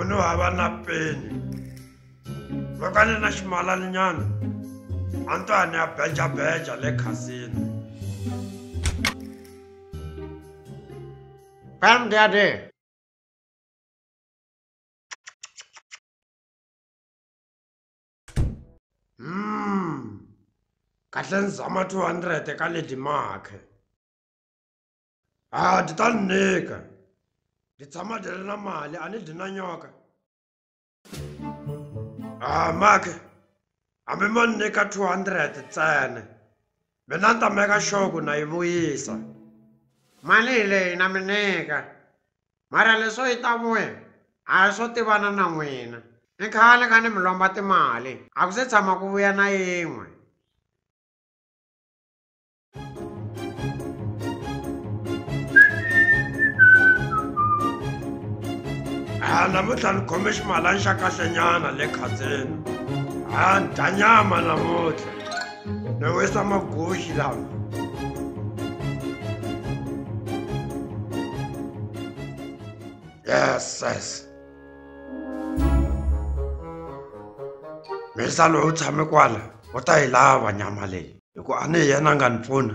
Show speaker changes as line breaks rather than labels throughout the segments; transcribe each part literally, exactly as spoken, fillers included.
Munhu hava na peni. Loko ni na ximalaninyana, Antwani ya beja beja le khasini.
Pam daddy.
Hmm. Kahle nzama two hundred ka Lady Mark. Ah, di ta nika. Di tshama di ri na mali, a ni di na nyoka. Ah, Mark. Hambi mo nyika two hundred ntsena. Mina ni ta meka sure ku na yi vuyisa.
Mali leyi na mineka. Mara leswo yi ta vuya, a swo tivana na n'wina. Ni khale ka ni mi lomba timali, a ku se tshama ku vuya na yin'we.
Ah, namuntlha ni khome ximalana xa kahlenyana le khazini. Ah, ni dya nyama namuntlha. Ni wisa maguxi lawa. Yes, yes. Mesa lowu tshame kwala, u ta yi lava nyama leyi. Hikuva a ni hi yena nga ni pfuna.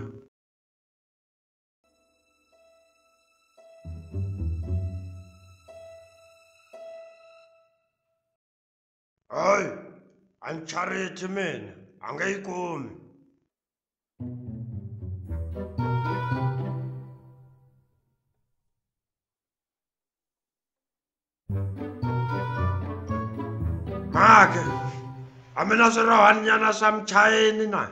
Hayi, a ni charity mina, a nge yi kumi. Maka, a mina swirohanyana swa muchayeni na.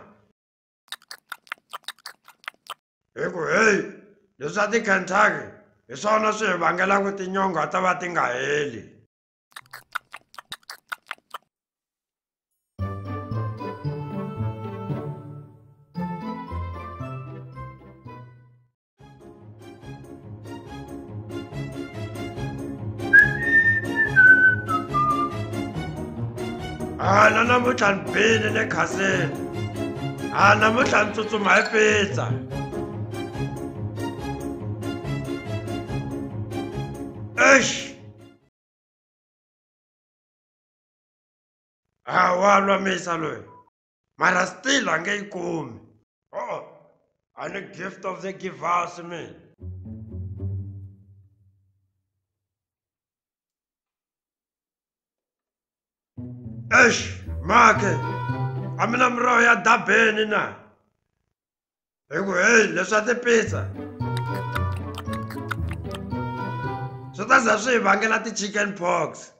Hiku hey, leswa ti-Kentucky, hi swona swi hi vangelaka tinyonga ta va ti nga heli. Ah, na namuntlha ni bile le khasini. Ah, namuntlha ni tsutsuma hi pizza. Eish. Ah, wa lwa misa loyi. Mara still a nge yi kumi. Oh, a ni gift of the givers mina. Eish, Maka, a mina miroho ya dabeni na. Hiku hey, leswa ti-pizza. Swi ta za swi hi vangela ti-chicken pox.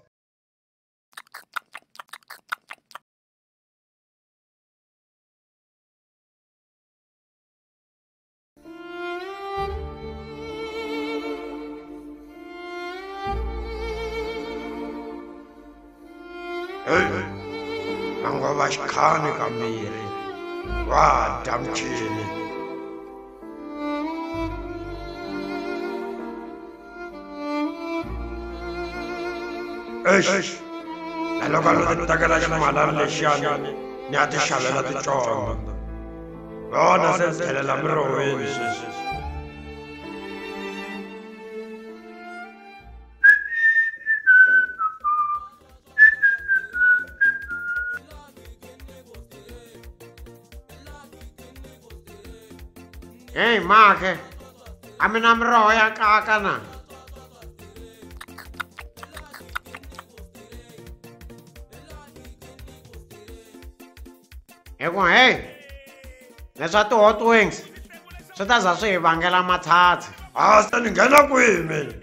Hey, angova xikhani ka miri. Wa dya muchini. Eish, na loko ni ti tekela ximalana lexiyani ni ya ti xavela ticondzo. Yona se ni tlhelela mirohweni sweswi.
Hey, Maka, a mina miroho ya kaka na. Hiku hey, leswa ti-hot wings, swi ta za swi hi vangela mathata.
Ah, se ni nghena kwihi mina?